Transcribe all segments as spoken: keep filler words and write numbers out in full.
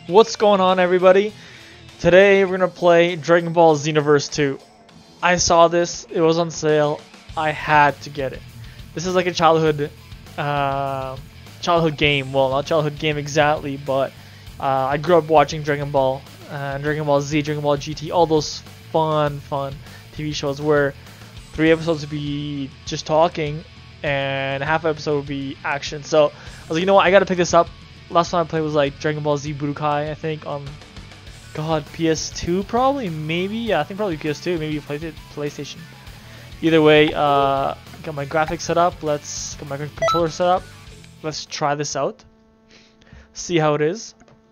What's going on, everybody? Today we're gonna play Dragon Ball Xenoverse two. I saw this, it was on sale, I had to get it. This is like a childhood uh, childhood game. Well, not childhood game exactly, but uh, I grew up watching Dragon Ball, uh, Dragon Ball Z, Dragon Ball G T, all those fun, fun T V shows where three episodes would be just talking and half an episode would be action. So I was like, you know what, I gotta pick this up. Last time I played was like Dragon Ball Z Budokai, I think, on God P S two probably, maybe. Yeah, I think probably P S two, maybe play it PlayStation. Either way, uh, got my graphics set up. Let's get my controller set up. Let's try this out. See how it is.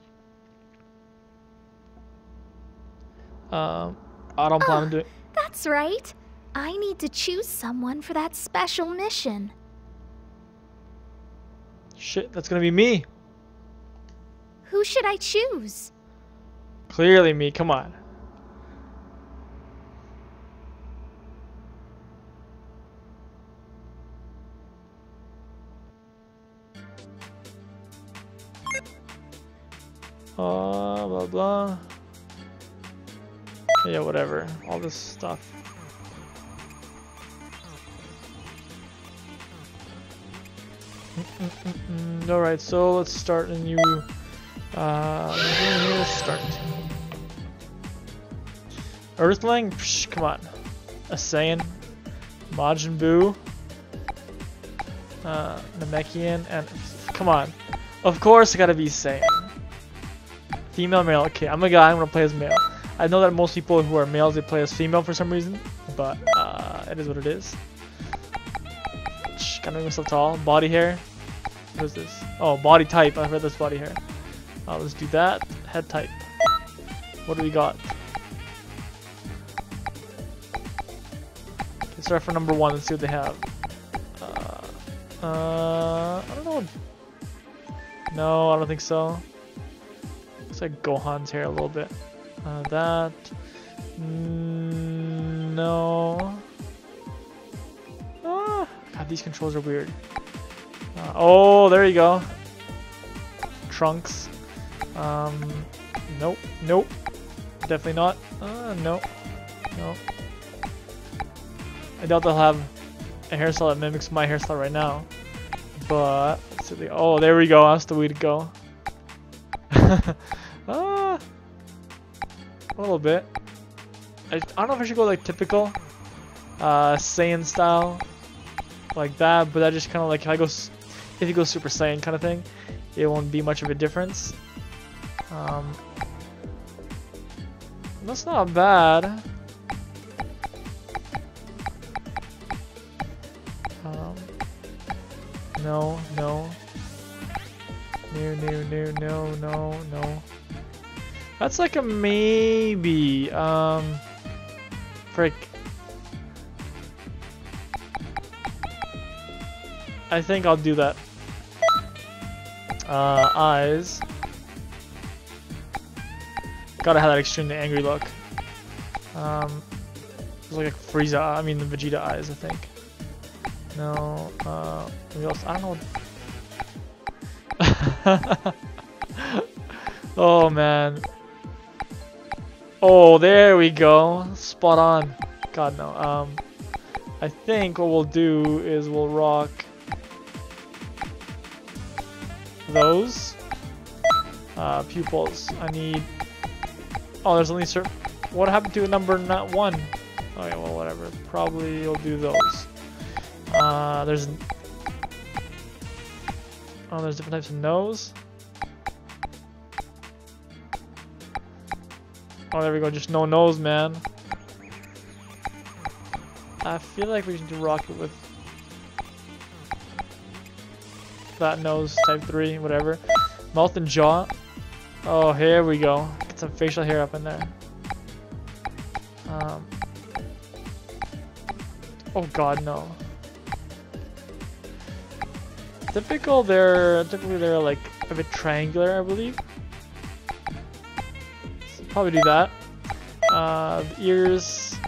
Um, I don't plan on doing. That's right. I need to choose someone for that special mission. Shit, that's gonna be me. Who should I choose? Clearly me, come on. Uh, blah blah. Yeah, whatever. All this stuff. Mm -mm -mm -mm. Alright, so let's start a new uh here, start. Earthling? Psh, come on. A Saiyan, Majin Buu, uh Namekian, and come on. Of course I gotta be Saiyan. Female, male. Okay, I'm a guy, I'm gonna play as male. I know that most people who are males, they play as female for some reason, but uh, it is what it is. Shh, gotta make myself tall. Body hair. What is this? Oh, body type. I've read this body hair. Uh, let's do that. Head type. What do we got? Let's start for number one and see what they have. Uh, uh, I don't know. No, I don't think so. Looks like Gohan's hair a little bit. Uh, that. Mm, no. Ah, God, these controls are weird. Uh, oh, there you go. Trunks. Um, nope, nope. Definitely not. Uh, nope. Nope. I doubt they'll have a hairstyle that mimics my hairstyle right now. But, let's see. Oh, there we go. That's the way to go. Ah, a little bit. I, I don't know if I should go like typical uh, Saiyan style, like that. But that just kind of like if I go, if you go Super Saiyan kind of thing, it won't be much of a difference. Um, that's not bad. Um, no, no. No, no, no, no, no, no. That's like a maybe. Um, frick. I think I'll do that. Uh, eyes. Gotta have that extremely angry look. Um, it's like a Frieza. I mean, the Vegeta eyes. I think. No. Uh, maybe else. I don't know. Oh man. Oh, there we go. Spot on. God no. Um I think what we'll do is we'll rock those uh pupils. I need. Oh, there's only certain. What happened to number not one? Okay, well whatever. Probably you'll do those. Uh there's Oh, there's different types of nose. Oh, there we go. Just no nose, man. I feel like we need to rock it with that nose, type three, whatever. Mouth and jaw. Oh, here we go. Get some facial hair up in there. Um. Oh God, no. Typical, they're typically they're like a bit triangular, I believe. So probably do that. Uh, the ears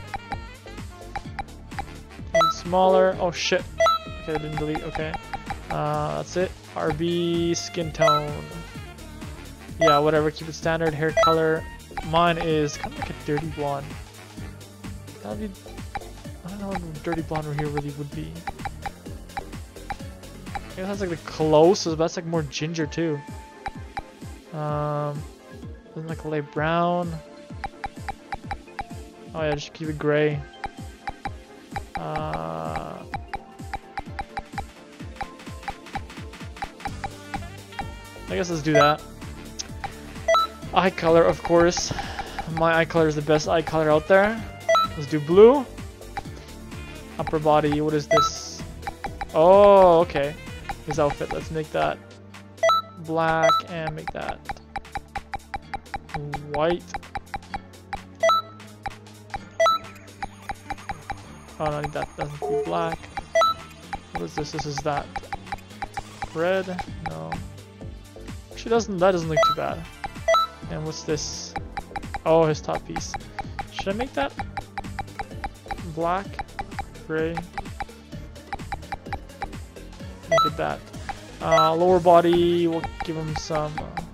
smaller. Oh shit. Okay, I didn't delete. Okay. Uh, that's it. R B skin tone. Yeah, whatever. Keep it standard. Hair color. Mine is kind of like a dirty blonde. That'd be. I don't know what a dirty blonde here really would be. I guess that's like the closest, but that's like more ginger too. Um, like a light brown. Oh yeah, just keep it gray. Uh, I guess let's do that. Eye color, of course. My eye color is the best eye color out there. Let's do blue. Upper body, what is this? Oh, okay. His outfit, let's make that black and make that white. Oh, no, I need that doesn't be black. What is this? This is that red? No. Actually, doesn't that doesn't look too bad. And what's this? Oh, his top piece. Should I make that black, gray? Make it that. Uh, lower body, we'll give him some.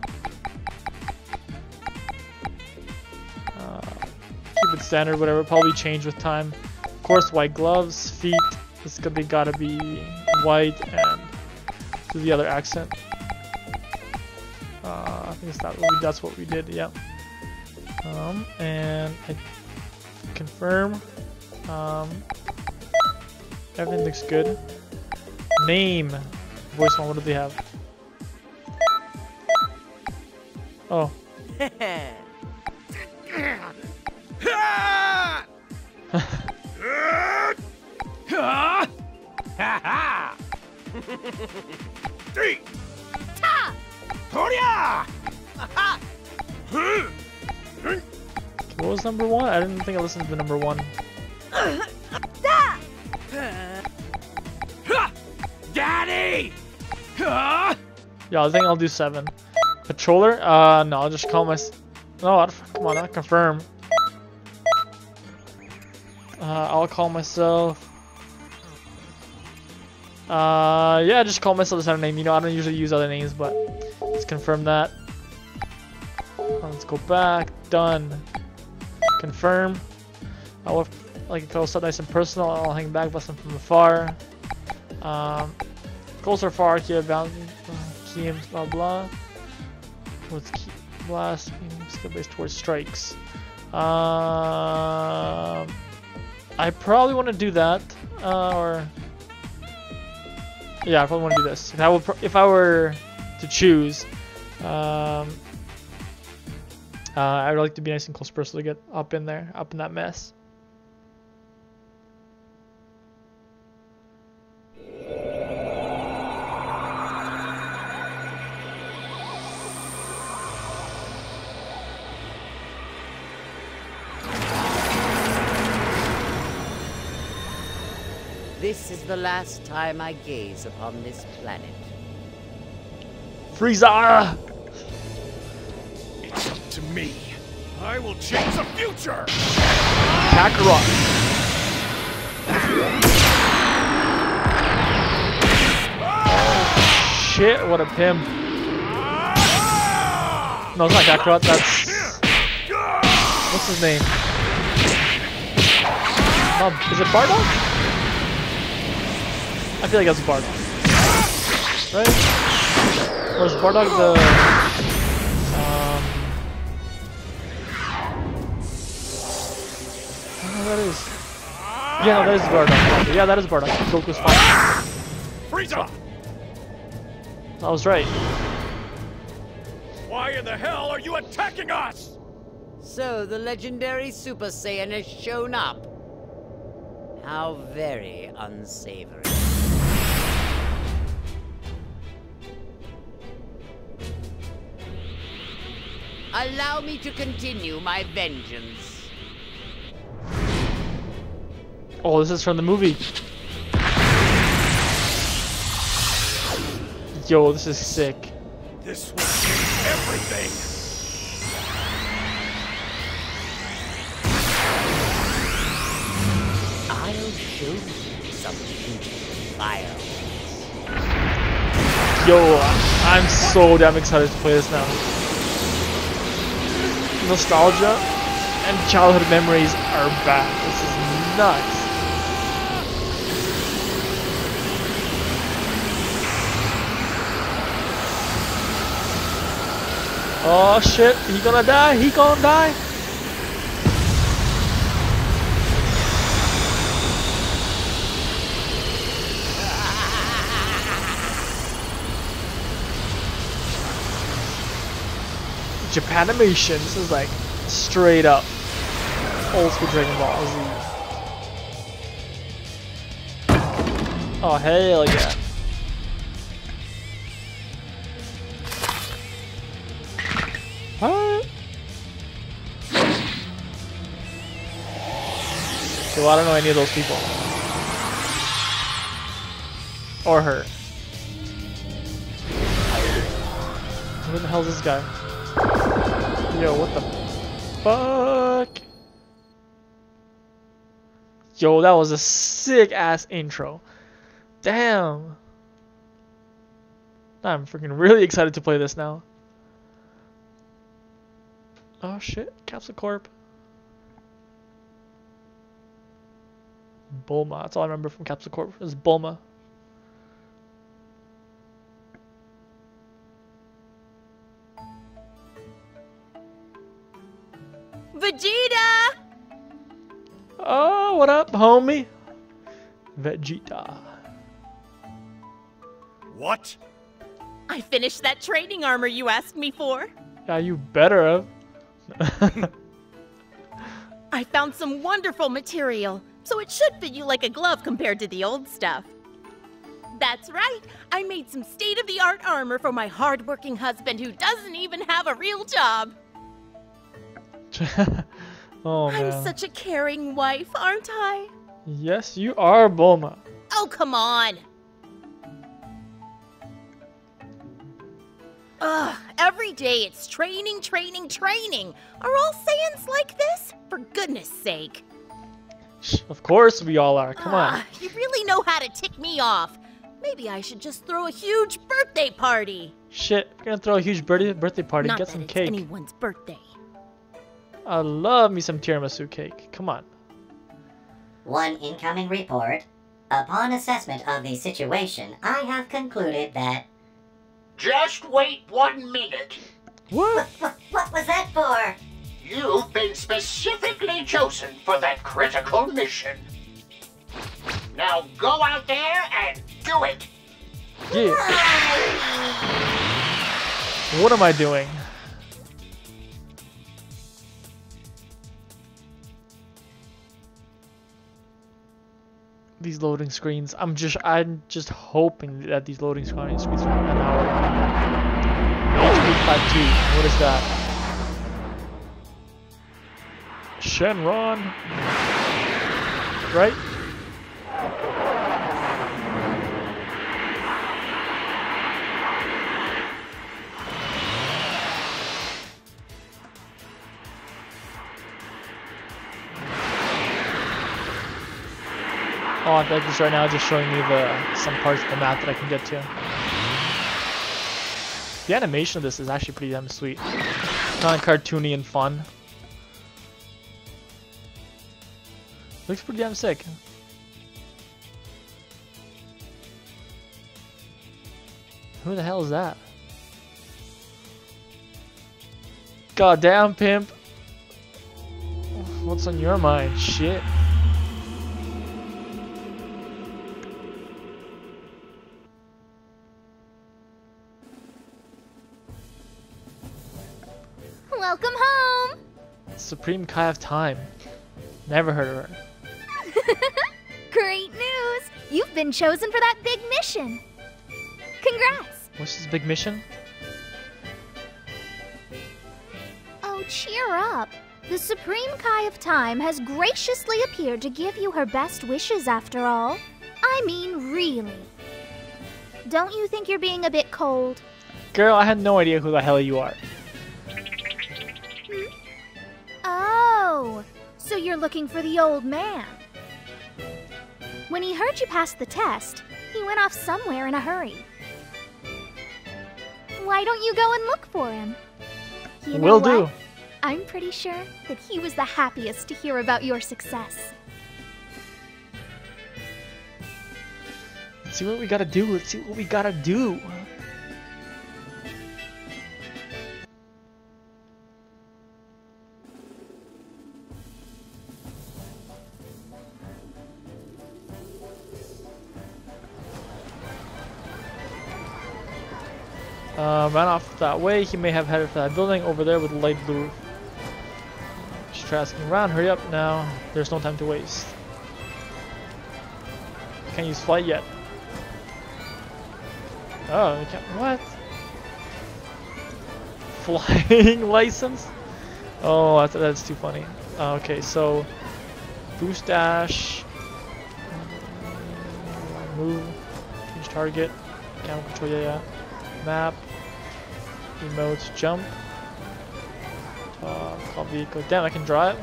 Uh, uh, keep it standard, whatever. Probably change with time. Of course, white gloves, feet. It's gonna they gotta be white and do the other accent. Uh, I think it's that. That's what we did. Yeah. Um, and I confirm. Um, everything looks good. Name. Voice one. What do they have? Oh. Three. Toria! What was number one? I didn't think I listened to the number one. Daddy! Yeah, I think I'll do seven. Patroller? Uh, no, I'll just call my. No, I come on, I confirm. Uh, I'll call myself. Uh, yeah, just call myself this other name. You know, I don't usually use other names, but let's confirm that. Let's go back. Done. Confirm. I'll like call stuff nice and personal. I'll hang back, blessing from afar. Um, closer far, key bound, key blah blah. What's key blast? Skill based towards strikes. Um, I probably want to do that, uh, or. Yeah, I probably want to do this. If I, would, if I were to choose, um, uh, I would like to be nice and close personal to get up in there, up in that mess. This is the last time I gaze upon this planet. Frieza! It's up to me. I will change the future! Kakarot! Oh, shit, what a pimp. No, it's not Kakarot, that's... What's his name? Oh, is it Bardock? I feel like that's Bardock. Right? Or is Bardock the... Um... Oh, that is... Yeah, no, that is Bardock. Yeah, that is Bardock. Goku's father. Frieza! I was right. Why in the hell are you attacking us? So the legendary Super Saiyan has shown up. How very unsavory. Allow me to continue my vengeance. Oh, this is from the movie. Yo, this is sick. This will change everything! I'll show you something vile. Yo, I'm so damn excited to play this now. nostalgia and childhood memories are back. This is nuts. Oh shit, he gonna die, he gonna die. Japanimation, this is like straight up old school Dragon Ball Z. Oh hell yeah. What? So I don't know any of those people. Or her. Who the hell is this guy? Yo, what the fuck? Yo, that was a sick ass intro. Damn. I'm freaking really excited to play this now. Oh shit, Capsule Corp. Bulma, that's all I remember from Capsule Corp is Bulma. Vegeta! Oh, what up, homie? Vegeta. What? I finished that training armor you asked me for. Yeah, you better have. I found some wonderful material, so it should fit you like a glove compared to the old stuff. That's right, I made some state-of-the-art armor for my hard-working husband who doesn't even have a real job. Oh man. I'm such a caring wife, aren't I? Yes, you are, Bulma. Oh, come on! Ugh, every day it's training, training, training. Are all Saiyans like this? For goodness sake. Of course we all are. Come on. Ah, you really know how to tick me off. Maybe I should just throw a huge birthday party. Shit, we're gonna throw a huge birthday birthday party. Not Get that some it's cake. anyone's birthday. I love me some tiramisu cake. Come on. One incoming report. Upon assessment of the situation, I have concluded that... Just wait one minute. What? What, what was that for? You've been specifically chosen for that critical mission. Now go out there and do it. Yeah. What am I doing? These loading screens. I'm just I'm just hoping that these loading screens screens are an hour. H P five two. What is that? Shenron. Right? Oh, I think this right now just showing me the some parts of the map that I can get to. The animation of this is actually pretty damn sweet. Kind of cartoony and fun. Looks pretty damn sick. Who the hell is that? Goddamn, pimp. What's on your mind? Shit. Welcome home! Supreme Kai of Time. Never heard of her. Great news! You've been chosen for that big mission! Congrats! What's this big mission? Oh, cheer up! The Supreme Kai of Time has graciously appeared to give you her best wishes after all. I mean, really. Don't you think you're being a bit cold? Girl, I had no idea who the hell you are. Hmm? Oh, so you're looking for the old man. When he heard you passed the test, he went off somewhere in a hurry. Why don't you go and look for him? You know Will what? do. I'm pretty sure that he was the happiest to hear about your success. Let's see what we gotta do. Let's see what we gotta do. Uh, ran off that way. He may have headed for that building over there with the light blue roof. Just asking around. Hurry up now. There's no time to waste. Can't use flight yet. Oh, we can't. What? Flying license? Oh, that's, that's too funny. Uh, okay, so boost dash, move, change target, camera control. Yeah, yeah. Map, emotes, jump, talk, call vehicle. Damn, I can drive.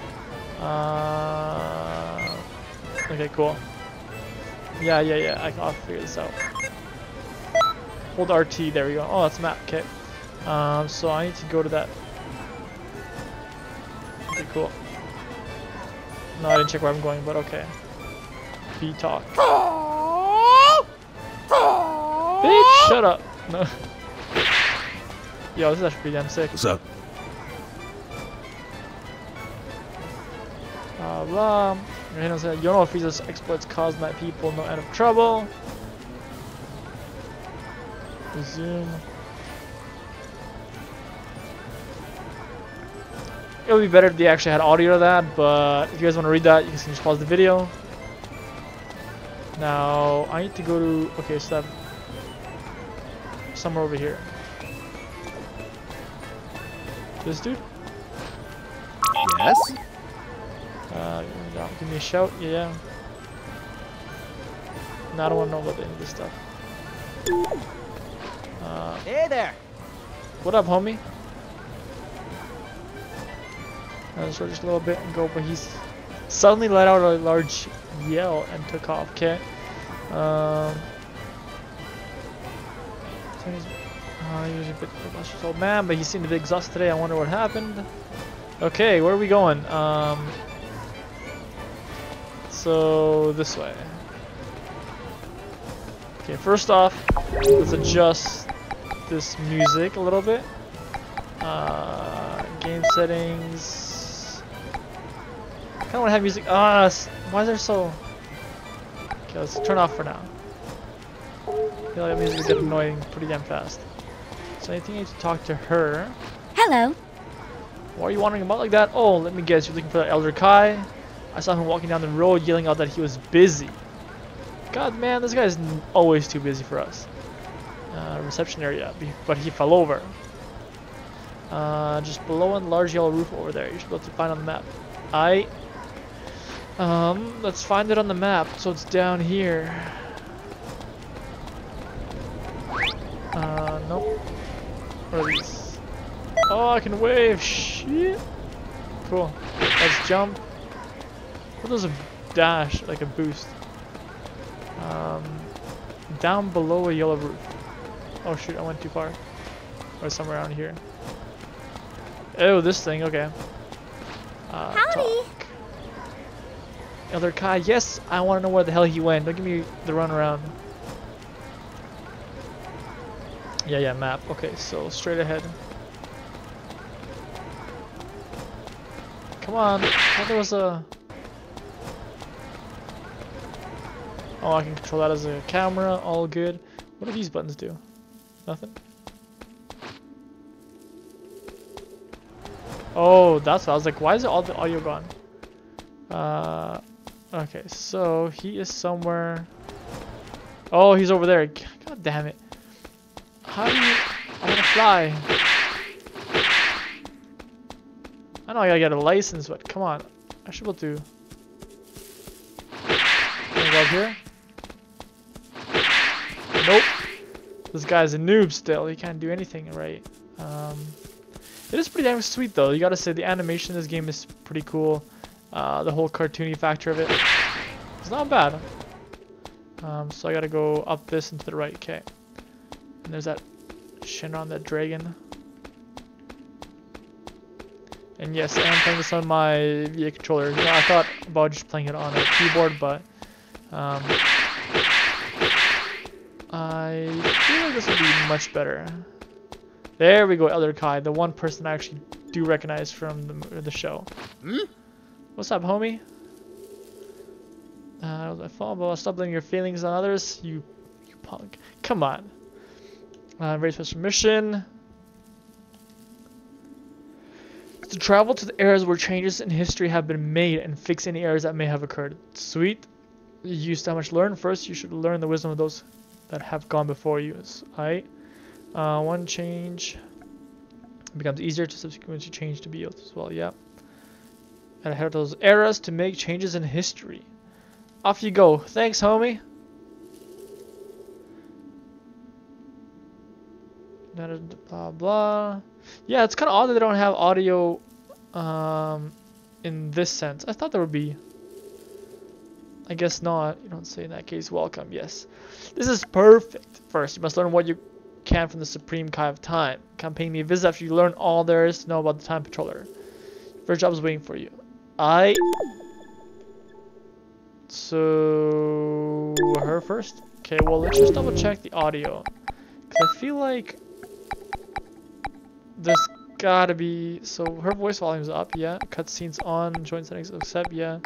Uh, okay, cool. Yeah, yeah, yeah. I can, I'll figure this out. Hold R T. There we go. Oh, that's a map. Okay. Um, so I need to go to that. Okay, cool. No, I didn't check where I'm going, but okay. B talk. Bitch, shut up. No. Yo, this is actually pretty damn sick. What's up? Uh, blah. You know, you know if Frieza's exploits caused my people no end of trouble. Resume. It would be better if they actually had audio to that, but if you guys want to read that, you can just pause the video. Now, I need to go to... Okay, so that... somewhere over here. This dude? Yes? Uh, give me a shout, yeah. No, I don't want to know about any of this stuff. Uh, Hey there! what up, homie? Let's just a little bit and go, but he's suddenly let out a large yell and took off. Okay. Um. So he's, uh, he was a bit of old man, but he seemed a bit exhausted today. I wonder what happened. Okay, where are we going? Um. So this way. Okay, first off, let's adjust this music a little bit. Uh, game settings. I kind of want to have music. Ah, why is there so? Okay, let's turn off for now. I feel like that music is getting annoying pretty damn fast. So I think I need to talk to her. Hello. Why are you wandering about like that? Oh, let me guess. You're looking for that Elder Kai. I saw him walking down the road, yelling out that he was busy. God, man, this guy is always too busy for us. Uh, reception area, but he fell over. Uh, just below a large yellow roof over there. You should be able to find on the map. I. Um, let's find it on the map. So it's down here. Uh, nope. What are these? Oh, I can wave. Shit. Cool. Let's jump. What is a dash? Like a boost. Um, down below a yellow roof. Oh shoot, I went too far. Or somewhere around here. Oh, this thing. Okay. Uh, Howdy. talk. Elder Kai, yes, I want to know where the hell he went. Don't give me the run around. Yeah, yeah, map. Okay, so straight ahead. Come on. I thought there was a... Oh, I can control that as a camera. All good. What do these buttons do? Nothing? Oh, that's what I was like. Why is all the audio gone? Uh... Okay, so he is somewhere. Oh, he's over there. God damn it. How do you... I want to fly. I know I gotta get a license, but come on. I should be able to... Can I go up here? Nope. This guy's a noob still. He can't do anything right. Um, it is pretty damn sweet though. You gotta say the animation in this game is pretty cool. Uh, the whole cartoony factor of it, it's not bad. Um, so I gotta go up this and to the right. Okay. And there's that Shinron, that dragon. And yes, I am playing this on my V A controller. You know, I thought about just playing it on a keyboard, but um, I feel like this would be much better. There we go, Elder Kai, the one person I actually do recognize from the, the show. Hmm? What's up, homie? Uh, I thought about stop letting your feelings on others, you, you punk. Come on. Uh, very special mission. To travel to the eras where changes in history have been made and fix any errors that may have occurred. Sweet. You used to how much learn. First, you should learn the wisdom of those that have gone before you. Alright. Uh, one change. It becomes easier to subsequently change to be able as well. Yeah. And ahead of those eras to make changes in history. Off you go. Thanks, homie. Blah blah. Yeah, it's kind of odd that they don't have audio um, in this sense. I thought there would be. I guess not. You don't say in that case. Welcome. Yes. This is perfect. First, you must learn what you can from the Supreme Kai of Time. Come pay me a visit after you learn all there is to know about the Time Patroller. First job is waiting for you. I. So her first. Okay. Well, let's just double check the audio, because I feel like there's gotta be, so her voice volume's up, yeah. Cutscenes on, joint settings accept, yeah.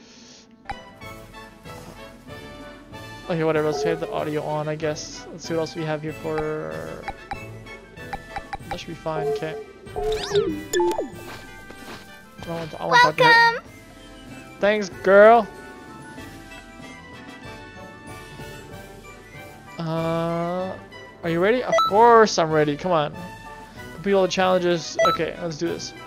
Okay, whatever, let's have the audio on, I guess. Let's see what else we have here for... That should be fine, okay. I want to, I want to talk to her. Welcome! Thanks, girl! Uh, are you ready? Of course I'm ready, come on. Complete all the challenges. Okay, let's do this.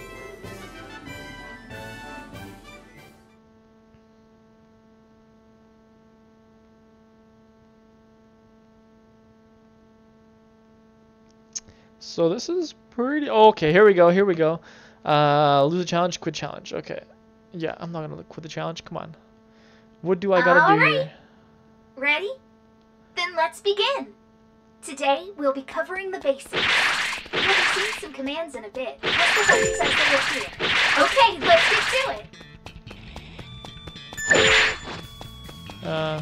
So this is pretty... Okay, here we go, here we go. Uh, lose a challenge, quit challenge. Okay. Yeah, I'm not gonna quit the challenge. Come on. What do I gotta All do right. here? Ready? Then let's begin. Today, we'll be covering the basics. You'll be seeing some commands in a bit. Let's go over these as they appear. Okay, let's get to it. Uh.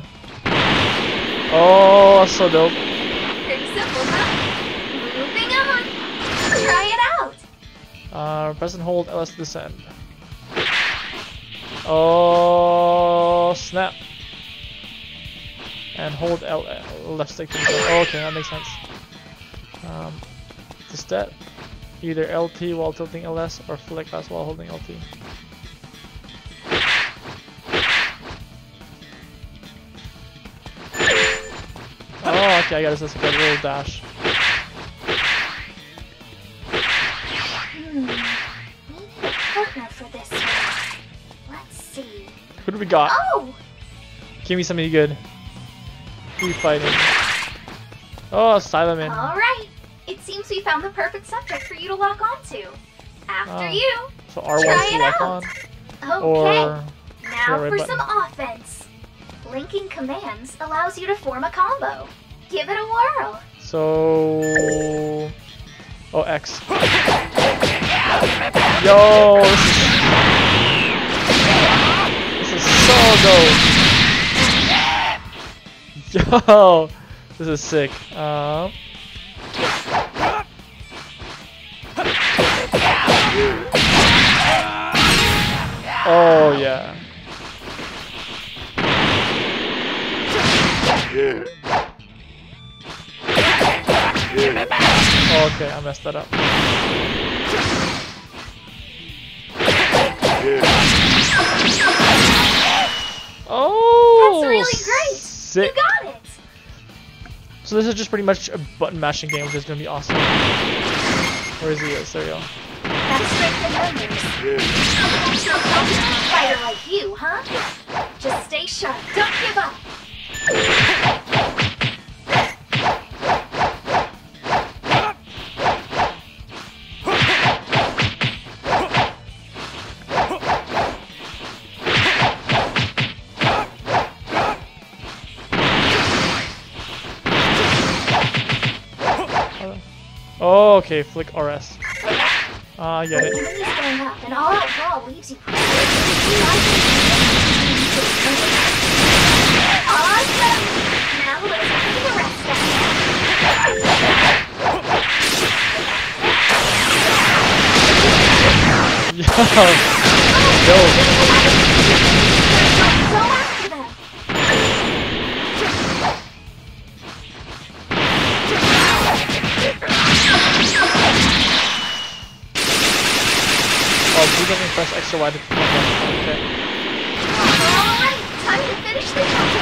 Oh, so dope. Pretty simple, huh? Moving on. Try it out. Uh, press and hold L S to descend. Oh, snap. And hold L left stick to descend. Oh, okay, that makes sense. Um, to step, either L T while tilting L S or flick fast while holding L T. Oh, okay, I got this. Like a little dash. Hmm. Need a partner for this one. Let's see. Who do we got? Oh! Give me something good. Who are we fighting? Oh, Cyberman. All right. It seems we found the perfect subject for you to lock onto. After Oh. you. So R Try one's to it lock out. on, Okay. or Now right for button. some offense. Linking commands allows you to form a combo. Give it a whirl. so. Oh, X. Yo, this is, this is so dope. Yo, this is sick. Um. Oh yeah. Okay, I messed that up. Oh, That's really great. sick. You got it. So this is just pretty much a button mashing game, which is gonna be awesome. Where is he? Yes, there we go. That's strength in numbers. So confident fighter like you, huh? Just stay sharp. Don't give up. Oh, okay, flick R S. Ah, I get it. Enemies going up, and all out brawl leaves you pretty. Awesome! Now let's do the rest of Yo. Yo. Go after them! Oh, do something, press extra wide to okay. Alright, time to finish the chapter.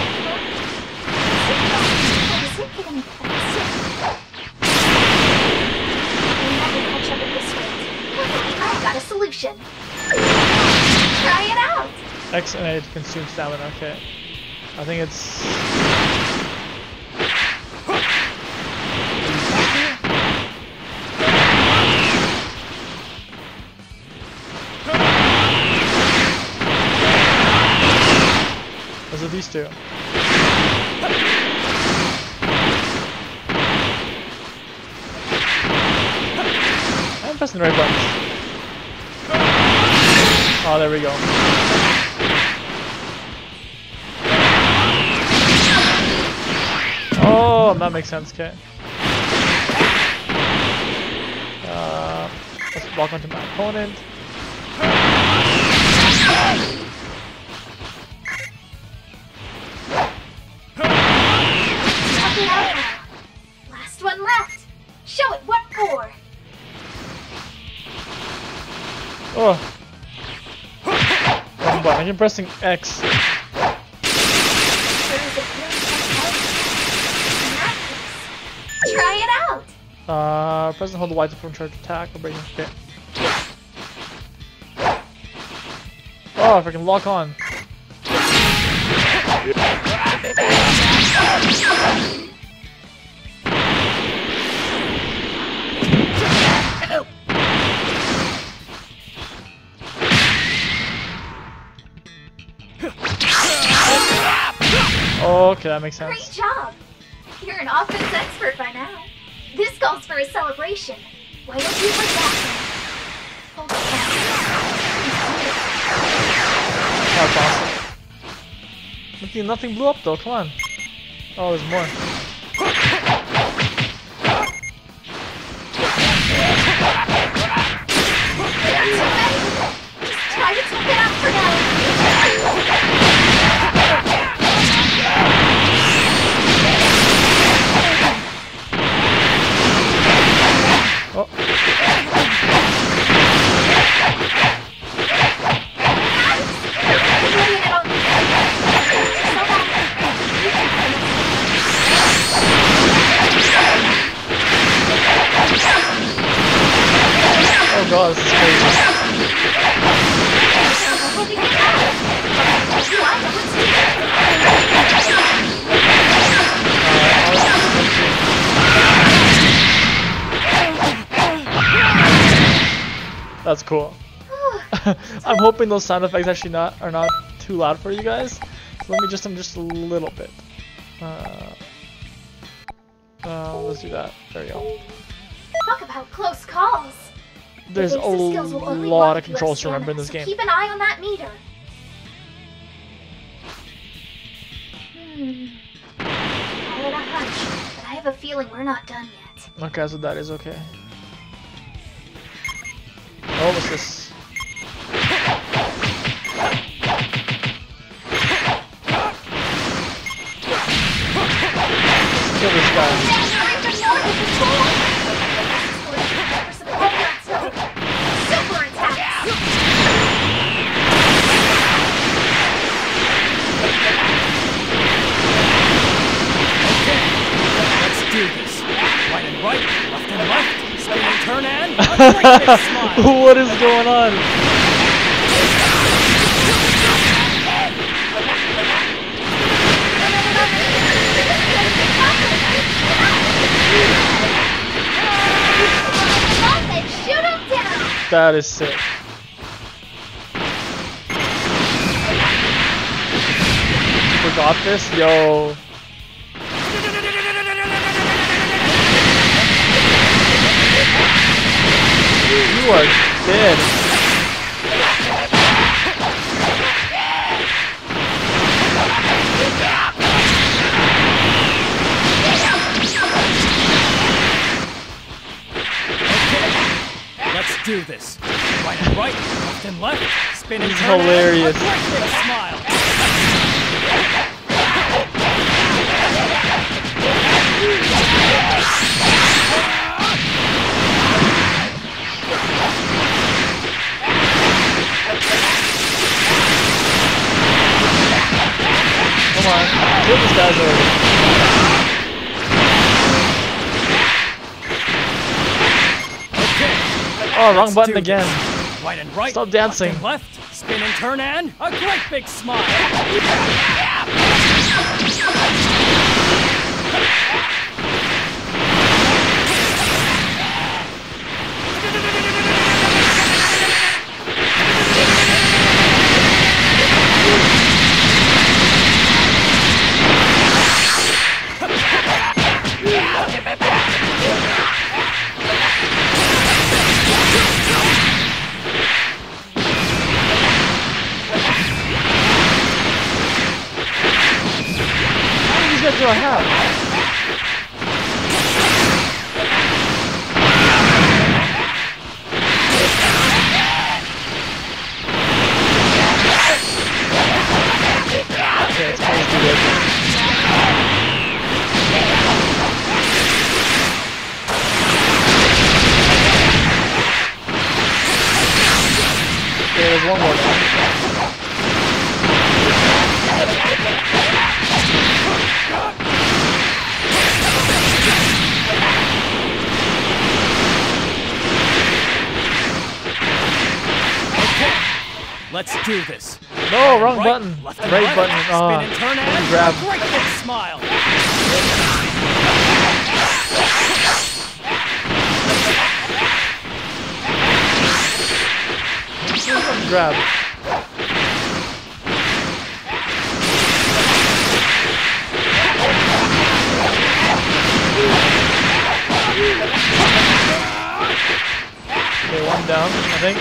I've got a solution. Try it out. X and A to consume stamina, okay. I think it's... Those are these two. I'm pressing the right buttons. Oh, there we go. Oh, that makes sense, okay. Uh, let's walk onto my opponent. Last one left. Show it what for. Oh. Wrong button. I'm pressing X. There is a really tough in that case. Try it out. Uh, press and hold the Y to perform charge attack or breaking. Okay. Oh, if I can lock on. Okay, that makes sense. Great job. You're an offense expert by now. This calls for a celebration. Why don't you put that in? Hold it That's awesome. Nothing, nothing blew up though, come on. Oh, there's more. Just try to take it out for now. Oh. Oh god, this is crazy. That's cool. I'm hoping those sound effects actually not are not too loud for you guys. So let me just them just a little bit. Uh, uh, let's do that. There we go. Talk about close calls. There's a lot of controls to remember in this game. Keep an eye on that meter. Hmm. Call it a hunch, but I have a feeling we're not done yet. Okay, so that is okay. Oh, what's this? Let's kill this guy. Super attack! Let's do this. Right and right, left and left, spin and turn and a great big smile. What is going on? Shoot him down! That is sick. Forgot this? Yo. You are dead. Let's do this. Right and right, left and left, spin and This is turn. hilarious. And a great big smile. Come on, kill these guys already. Oh, wrong button again. Right and right. Stop dancing. Left, and left, spin and turn and a great big smile. What do I have? Okay, it's supposed to be good. Okay, there's one more now. Let's do this. No, wrong Right, button. left and Right left, button. spin Oh, and turn and grab. a great big smile. Grab. Okay, one down, I think.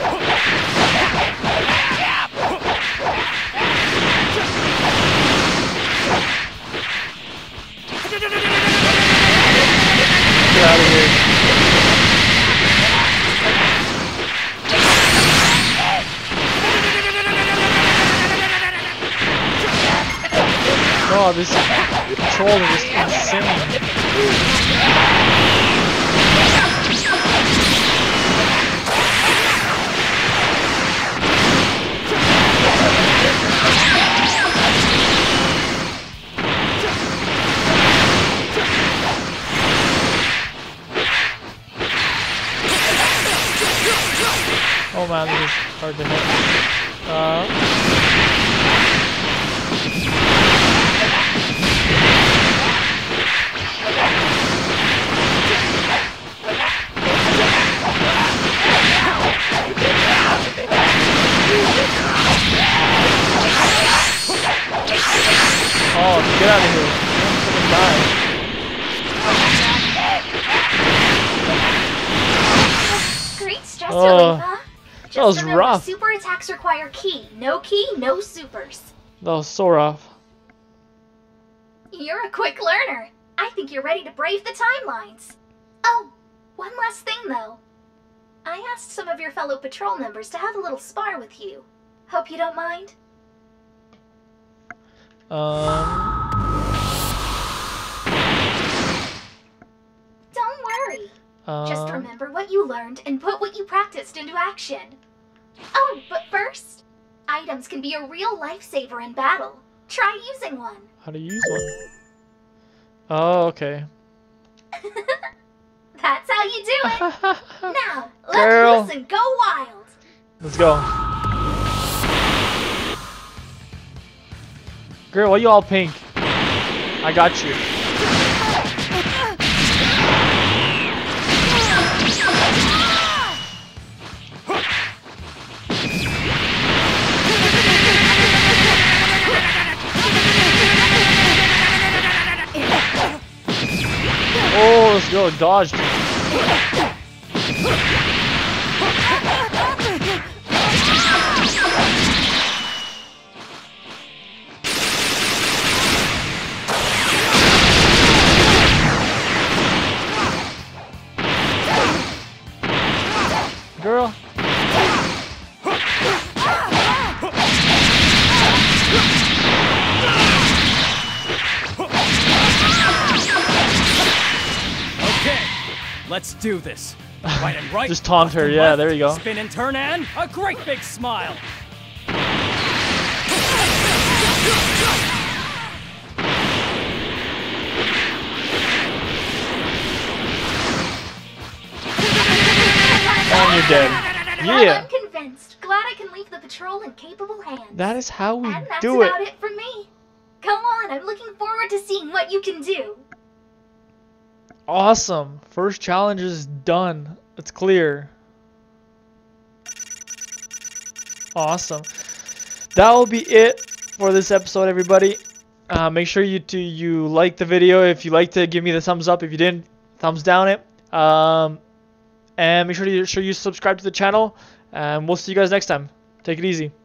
Get out of here. Oh, this controller is insane. Oh man, this is hard to hit. Uh, Oh, get out of here. I'm gonna die. Great stress Oh, relief, huh? Just that was remember, rough. super attacks require key. No key, no supers. That was so rough. You're a quick learner. I think you're ready to brave the timelines. Oh, one last thing though. I asked some of your fellow patrol members to have a little spar with you. Hope you don't mind. Um, Don't worry. Just um, remember what you learned and put what you practiced into action. Oh, but first, items can be a real lifesaver in battle. Try using one. how to use one? Oh, okay. That's how you do it. Now, let's Girl. listen, go wild. Let's go. Girl, why you all pink? I got you. Oh, let's go. Dodged. Girl. Okay, let's do this. Right and right. Just taunt her, left and yeah, left, there you go. Spin and turn and a great big smile. And you're dead. Yeah. I'm convinced. Glad I can leave the patrol in capable hands. That is how we and that's do it. about it for me. Come on, I'm looking forward to seeing what you can do. Awesome. First challenge is done. It's clear. Awesome. That will be it for this episode, everybody. Uh, make sure you to you like the video. If you like to, give me the thumbs up. If you didn't, thumbs down it. Um, and make sure you sure you subscribe to the channel. And we'll see you guys next time. Take it easy.